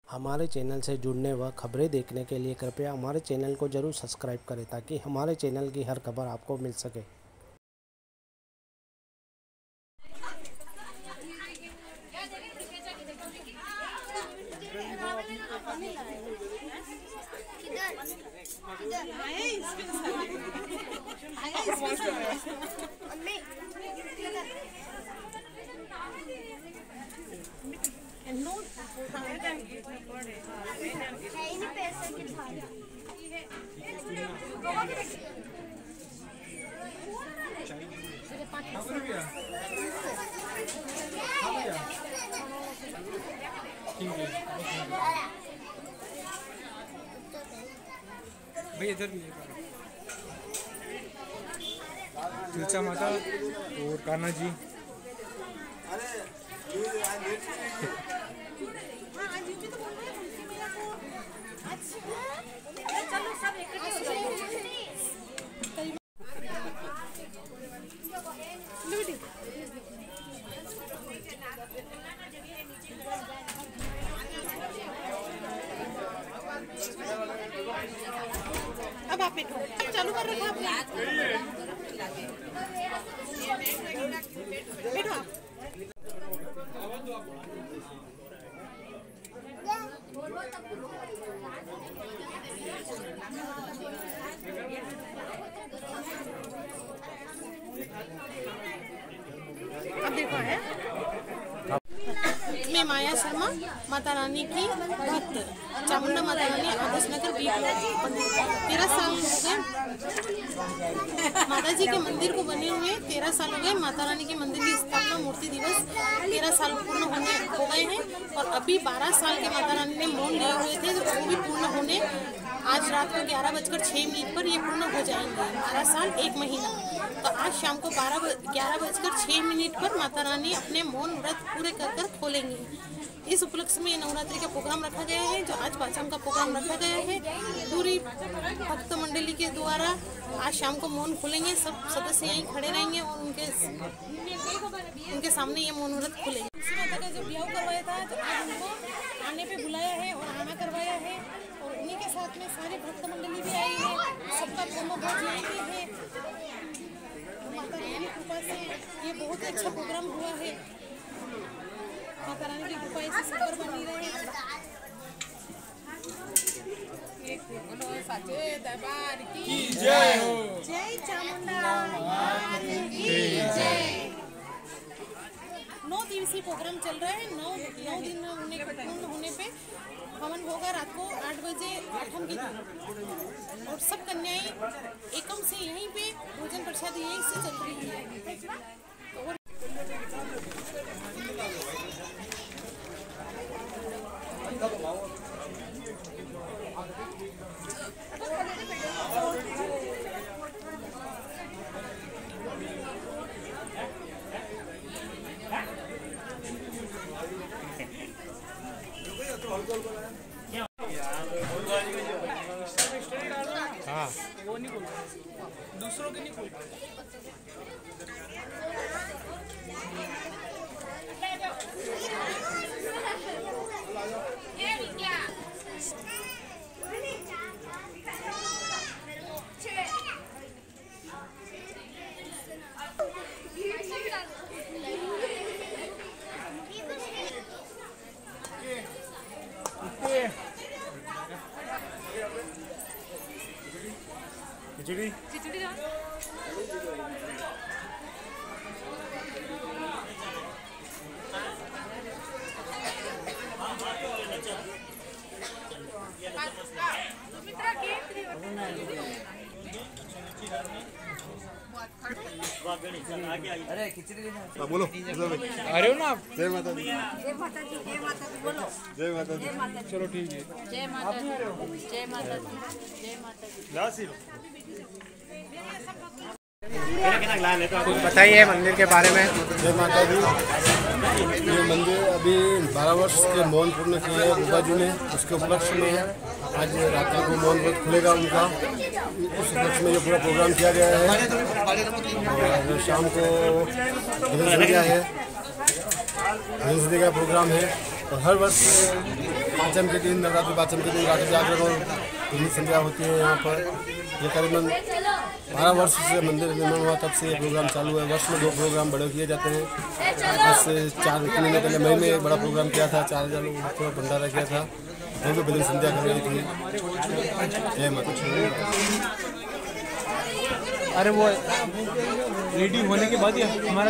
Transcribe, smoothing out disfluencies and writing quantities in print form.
हमारे चैनल से जुड़ने व खबरें देखने के लिए कृपया हमारे चैनल को जरूर सब्सक्राइब करें ताकि हमारे चैनल की हर खबर आपको मिल सके। भाई इधर भी तुलसा माता और कान्हा जी। अब आप बैठो, चालू कर रखा आपने। बैठो अब देखो है मैं माया शर्मा, माता रानी की भक्त, चामुंडा माता रानी आदर्श नगर 13 साल हो गए माता जी के मंदिर को बने हुए। 13 साल हो गए माता रानी के मंदिर की स्थापना मूर्ति दिवस 13 साल पूर्ण हो गए हैं और अभी 12 साल के माता रानी ने मौन लिए हुए थे, वो भी पूर्ण होने आज रात को 11:06 पर ये पूर्ण हो जाएंगे। 12 साल 1 महीना। तो आज शाम को 11:06 पर माता रानी अपने मौन व्रत पूरे कर खोलेंगे। इस उपलक्ष्य में नवरात्रि का प्रोग्राम रखा गया है, जो आज पाचम का प्रोग्राम रखा गया है। पूरी भक्त मंडली के द्वारा आज शाम को मौन खोलेंगे। सब सदस्य यहीं खड़े रहेंगे और उनके सामने ये मौन व्रत खुलेंगे। माता का जो ब्याह करवाया था, तो आज उनको आने पे बुलाया है और आना करवाया है और उन्हीं के साथ में सारी भक्त मंडली भी आई है। सबका प्रोमो बहुत यहीं पे है। माता रानी की कृपा से ये बहुत ही अच्छा प्रोग्राम हुआ है। माता रानी की कृपा ऐसे सफर बनी रहे। सच्चे दरबार की जय हो। जय चामुंडा की जय। 9 दिवसीय प्रोग्राम चल रहा है। 9 दिन पूर्ण होने पे हवन होगा रात को 8 बजे आठम की दिन और सब कन्याएं एकम से यहीं पे भोजन प्रसाद यहीं से चल रही है। हाँ वो नहीं खोल दूसरों के नहीं खोल। खिचड़ी अरे खिचड़ी बोलो अरे हो ना आप। जय माता दी। जय माता दी। जय माता दी बोलो। जय माता दी। चलो ठीक है। जय माता दी। जय माता दी। जय माता दी। कुछ बताइए मंदिर के बारे में। जय माता दी। ये मंदिर अभी 12 वर्ष के मौन पूर्ण किए हैं बुबा जी ने, उसके उपलक्ष्य में आज रात्रि को मौन व्रत खुलेगा उनका। उस उपलक्ष्य में ये पूरा प्रोग्राम किया गया है। और शाम को वेडनेसडे का प्रोग्राम है और हर वर्ष पाँचम के दिन, नवरात्रि पाँचम के दिन रात्रि जागरण और पूर्णी संध्या होती है यहाँ पर। ये करीबन 12 वर्ष से मंदिर निर्माण हुआ, तब से ये प्रोग्राम चालू है। वर्ष में 2 प्रोग्राम बड़े किए जाते हैं। बस 4 महीने पहले मई में एक बड़ा प्रोग्राम किया था, 4000 लोगों को भंडारा किया था, और भजन संध्या कर रही थी। जय माता। अरे वो रेडी होने के बाद ही हमारा